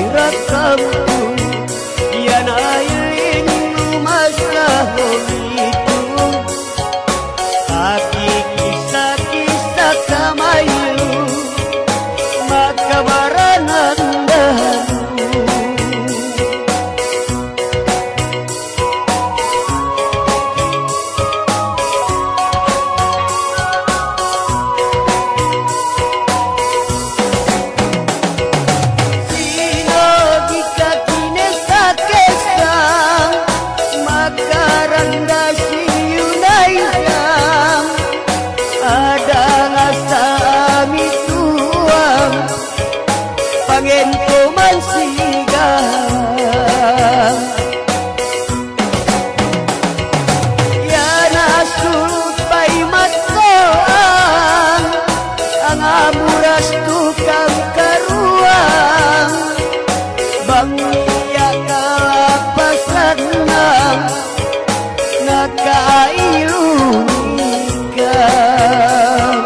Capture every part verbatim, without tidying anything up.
rakamku yan ailing lumaslah itu aki kisah-kisah kamailu maka baranan dahamu Pangin ko man sigang yan asulot pa'y matkoang ang amuras tukang karuang bangya kalapasan ng nagkailunikang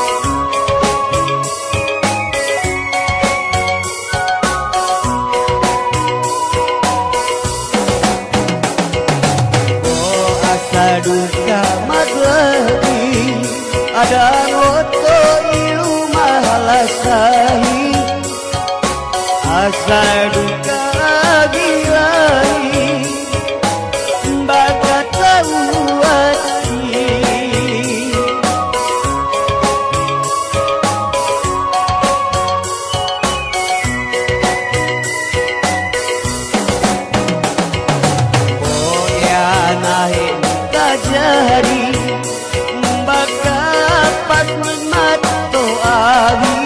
duka maglari ada ngoto ilu mahalasahi asa duka gilai bagat tawati oh ya nahin jadi bagapat nikmat to'awi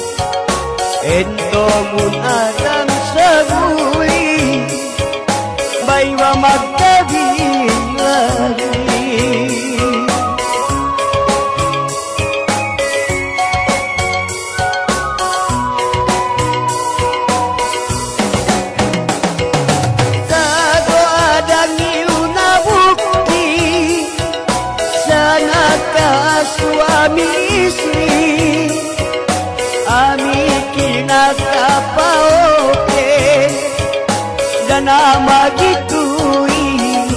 ento mun adang saguli baywa magkabing lagi sago adang iuna bukti suami istri ami kinakapaoke dan nama gitui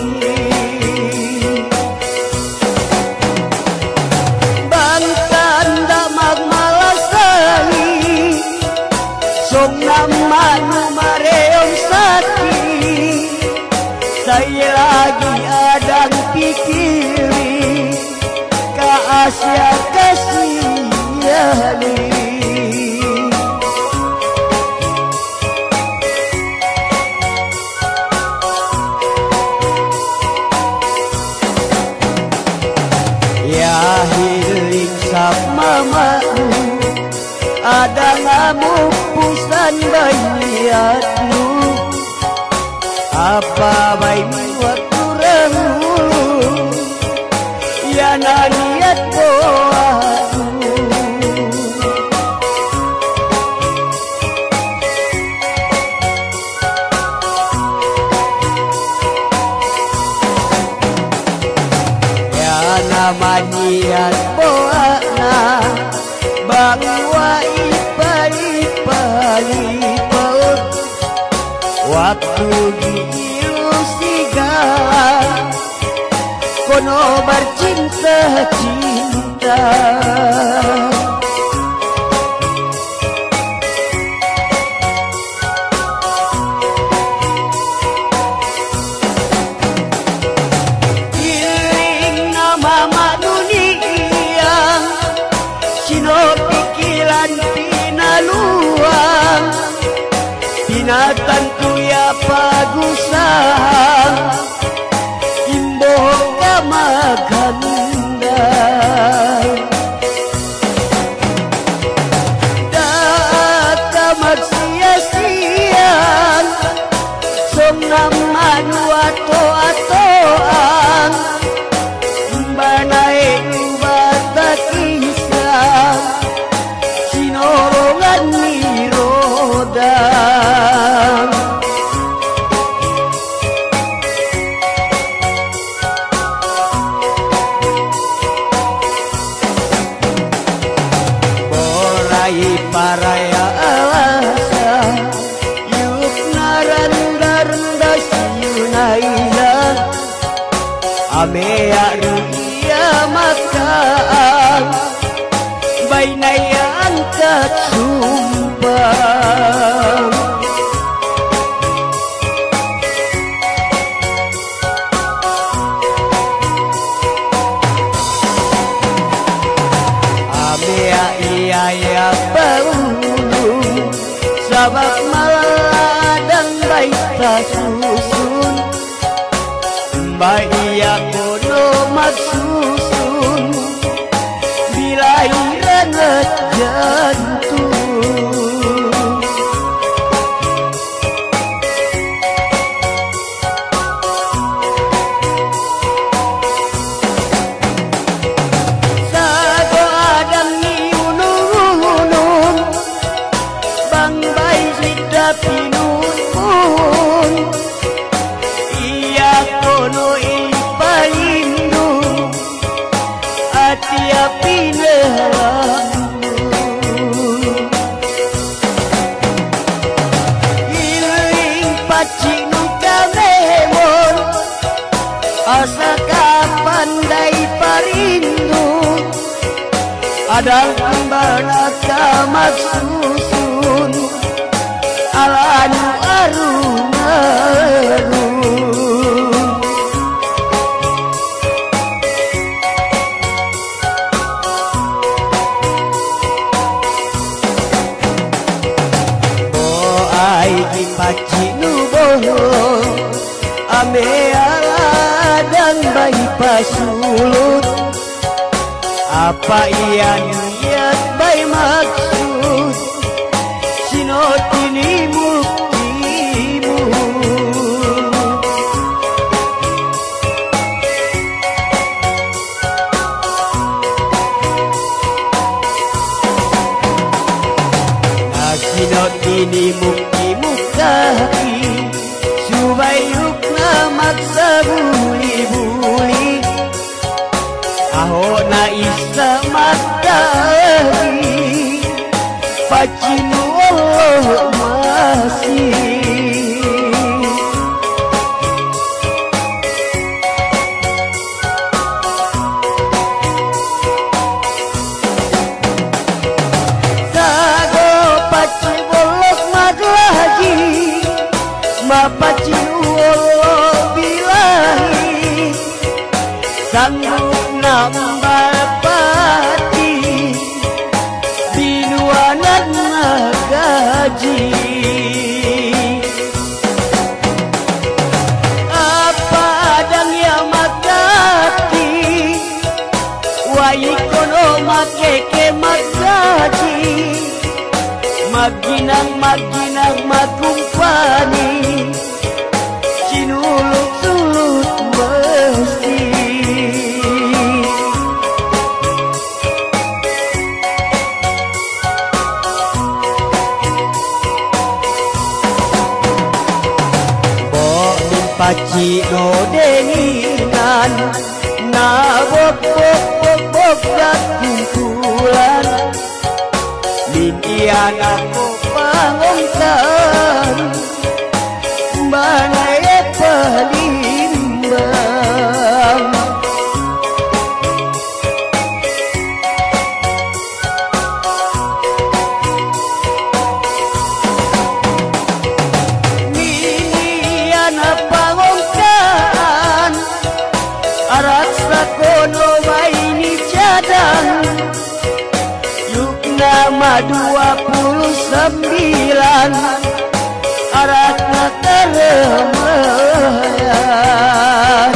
bangkan damag malasali song nama numareong sakit saya lagi adang pikiri Asia kasihani ya hiling sap mamamu ada ngamupusan bayatmu apa baik waktu rahulu ya naniat doaku ya nama niat doana bangwa ipali-pali paut waktu gilu sigala kono bercinta-cinta iling nama manunia sino pikiran pinaluang pinatantu ya pagusang maganda data magsia-sian song naman wato-atoan banay bata kisah sinorongan ni rodang amea ruia makan bainaya angkat sumbang amea iya ya baulung sabab maladang baik susun Bahia kono maksusun bila iranget jantung sago adang niunung-unung bang bay sidah pinun pun iya kono ipaindu ati api neramu giling pacinu kamemon asa kapan dai parindu adang kembana kamak susun alanu arung-arung pacinu bohong ame aladang bayi pasulut apa ia niat bayi maksud sinotini muktimu sinotini muktimu kaki subayuk na magsabuli-buli aho na isa magdali pacinu Allah masih mapacinu Allah bilahi sanggup nambal pati binuanan gaji apa adang yang magati waikono makeke magaji maginang maginang magumpani cinuluk sulut mesti bomin pacino deninan na bok bok bok bok dak kumpulan Lindian aku pangongkan Banaya pelimbang Lindian pangongkan Araksa kono baini cadang Nama dua puluh sembilan Aratna teremayan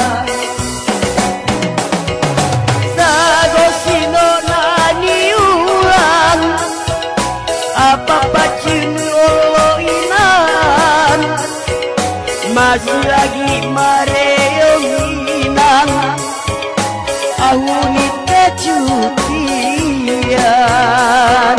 Sago sino nani ulang Apa pacin Allah inan Masih lagi mareong inang Ahuni kecutian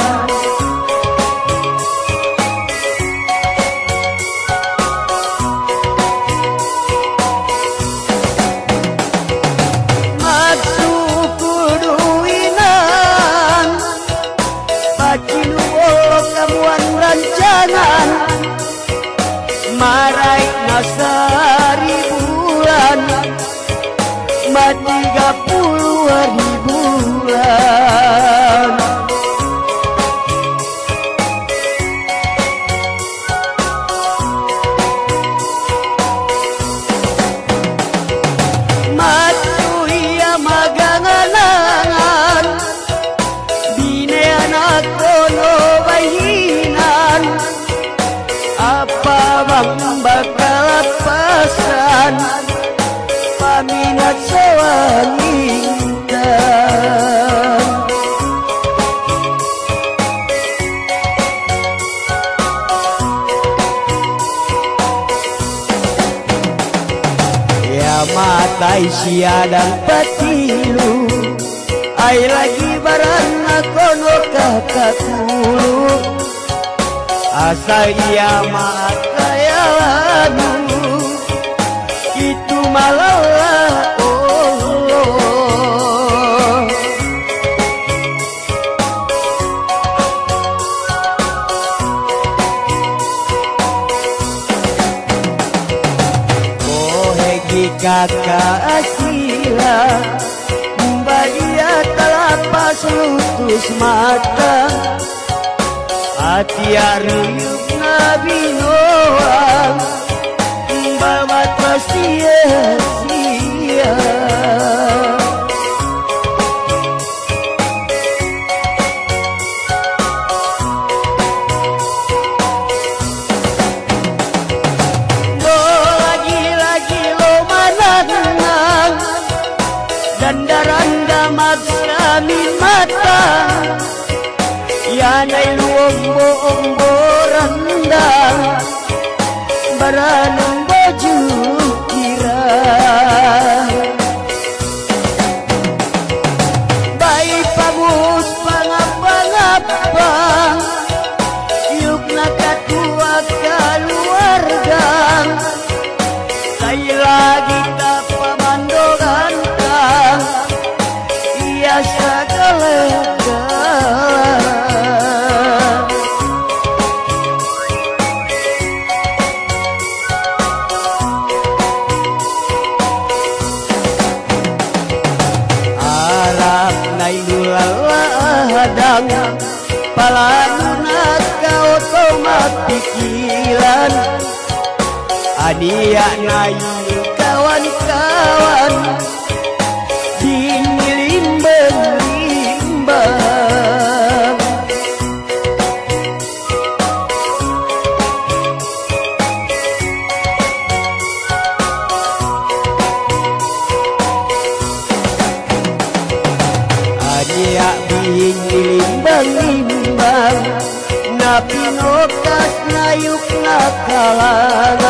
marai nasari bulan tiga puluh ribuan. Matu ia maganganangan bine anak kono bayinan. Apa bang bakal pasan paminat sawangintan. Ya matai siadang patilu ai lagi barana kono kakakulu. Asa ia makayanu itu malah oh. Kohegi kakak asila Mbaya talapas lutus mata hati aruyuk ngabinoang babat pasti sia. Lo lagi-lagi lo mananang dandaran damat kami mata. Yanay luwag mo randang baranang baju kira. Bayi pagus pangapa-ngapa yuk nakatua keluarga. Saya lagi tak pamandogan kang iya sagala. Hadang palanuna kau tomat pikiran adia nayu kawan-kawan dingilimbang-limbang. Adia dingilimbang-limbang na pinokas nayuk na kalangan.